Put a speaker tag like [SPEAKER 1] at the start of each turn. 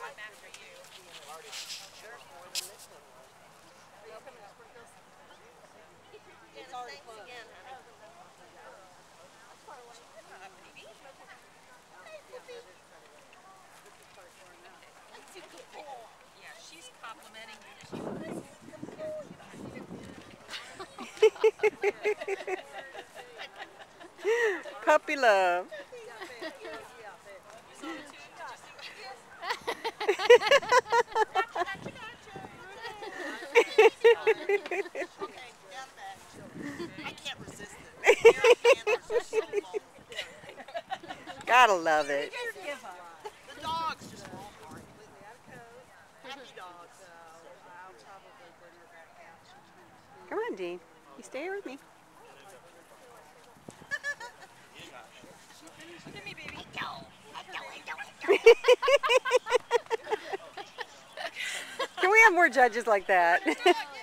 [SPEAKER 1] It's already closed.
[SPEAKER 2] Yeah, she's complimenting you.
[SPEAKER 3] Puppy love.
[SPEAKER 1] I can't resist it. Mary handlers are so long.
[SPEAKER 3] Gotta love it.
[SPEAKER 1] The dogs just fall apart. Happy dogs.
[SPEAKER 3] Come on, Dean. You stay here with me.
[SPEAKER 2] Look at me, baby.
[SPEAKER 3] Can we have more judges like that?